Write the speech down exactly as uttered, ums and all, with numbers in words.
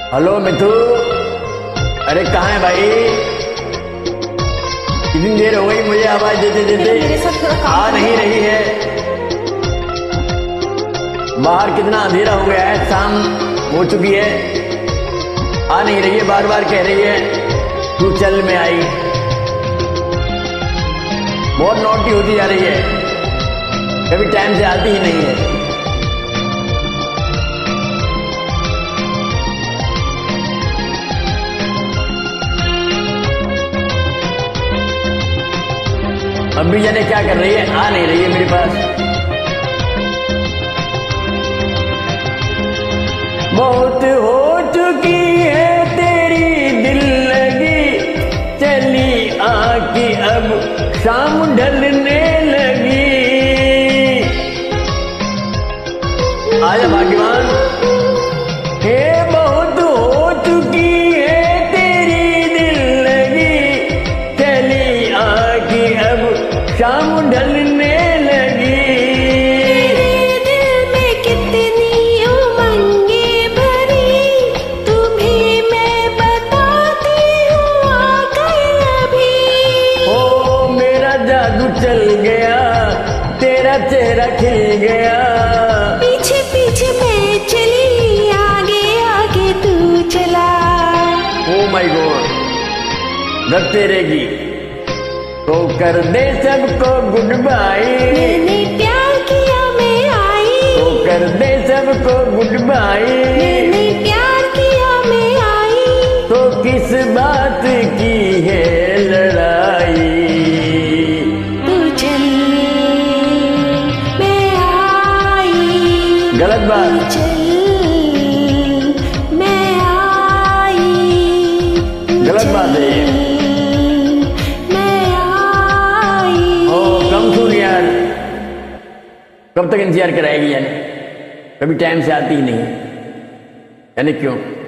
Hello मिथु, अरे कहाँ है भाई? कितनी देर हो गई मुझे आवाज देते देते, आ नहीं रही है। बाहर कितना अंधेरा हो गया है, शाम हो चुकी है, आ नहीं रही है। बार बार कह रही है तू चल में आई। बहुत नौटी होती जा रही है, कभी टाइम से आती ही नहीं है। अब भी जाने क्या कर रही है, आ नहीं रही है मेरे पास। बहुत हो चुकी है तेरी दिल लगी, चली आकी अब शाम ढलने लगी। आजा भाग्यवान। हे बहुत हो चुकी है तेरी दिल लगी, चली आकी अब शाम ढलने लगी। मेरे दिल में कितनी उमंगे भरी, तुम्हें मैं बताती हूँ आकर अभी। ओ मेरा जादू चल गया, तेरा चेहरा खिल गया। पीछे पीछे मैं चली, आगे आगे तू चला। ओ माय गॉड, रब तेरे की तो कर दे सबको गुड बाय। मैंने प्यार किया मैं आई, तो कर दे सबको गुड बाय। मैंने प्यार किया मैं आई। तो किस बात की है लड़ाई? तू चल मैं आई, गलत बात। तू चल मैं आई, गलत बात है ये। कम सुन यार, कब तक इंतजार कराएगी यानी? कभी टाइम से आती ही नहीं, यानी क्यों?